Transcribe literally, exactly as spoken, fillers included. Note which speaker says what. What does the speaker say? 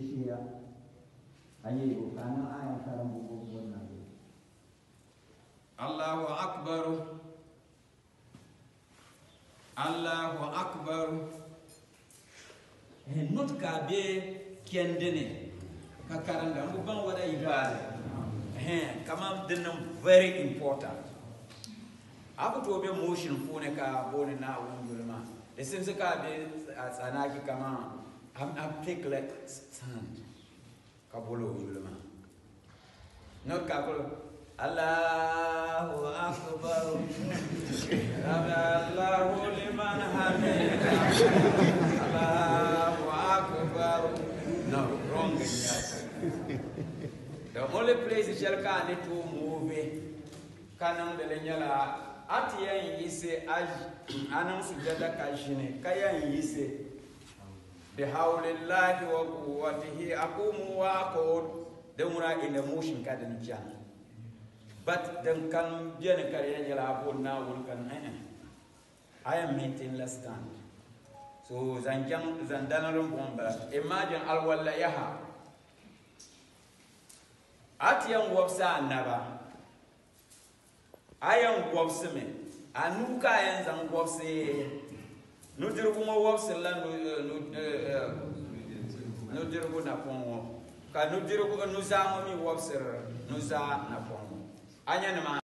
Speaker 1: Shia. Ayo, karena ayat dalam buku Nabi.
Speaker 2: Allahu Akbar. Allahu Akbar. Eh, not kabe kiendene. Kakaranda, mubang wada ibada. Eh, kama dinam very important. Aku to be motion phone ka bone na wungulma. The sense ka be sanaki kama am am take like sand. Kabolo wungulma. Not kabolo. Allahu Akbar. Allahu liman hamida. Allahu Akbar. No, wrong. The only place you shall can need to move. Kanam de lenyala. Ati ya yise aj anam sujada kashine kaya yise bihaulillahi wa quwwatihi aqumu wa aqud demura in the motion kadan jan but then kan bien kare jala abun na won kan eh I am maintain less stand so zanjang zandanarum bomba imagine al walla yaha ati yan wobsa annaba ayan gwabse me anu ka yan zan gwabse no dirbu mo wobse la no no dirbu na pongo ka no dirbu no za mo mi wobse no za na pongo anya na